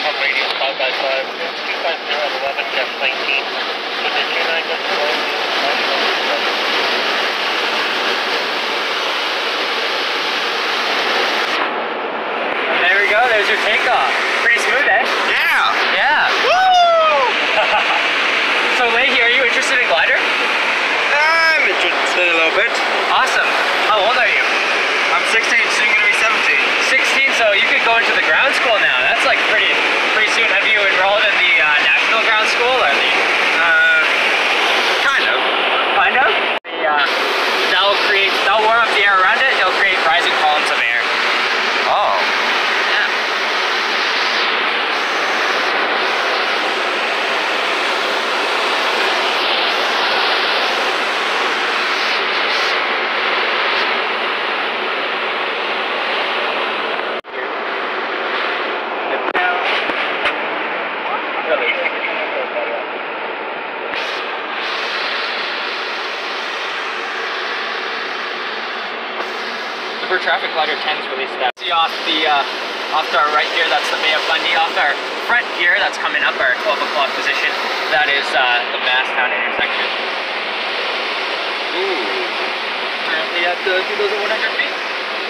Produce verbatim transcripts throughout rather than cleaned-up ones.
from radio five by five. It's two five zero at eleven, Jeff nineteen. So the two nine goes below. There we go, there's your takeoff. Pretty smooth, eh? Yeah! Yeah. Woo! So Leahy, are you interested in glider? I'm interested a little bit. Awesome. How old are you? I'm sixteen, soon gonna be seventeen. sixteen, so you could go into the ground school now. That's like pretty pretty soon. Have you enrolled in the uh, National Ground School or the... Uh, kind of. Kind of? The, uh, that'll create, that'll warm up the air around it, it'll create rising columns of air. Oh. Yeah. For traffic glider ten's released that. See off the uh, off to our right here, that's the Bay of Fundy. Off our front here, that's coming up our twelve o'clock position. That is uh, the Masstown intersection. Ooh. Currently at uh, two thousand one hundred feet.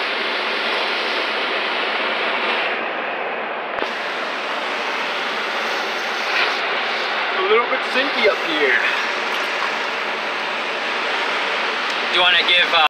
A little bit sinky up here. Do you want to give? Uh,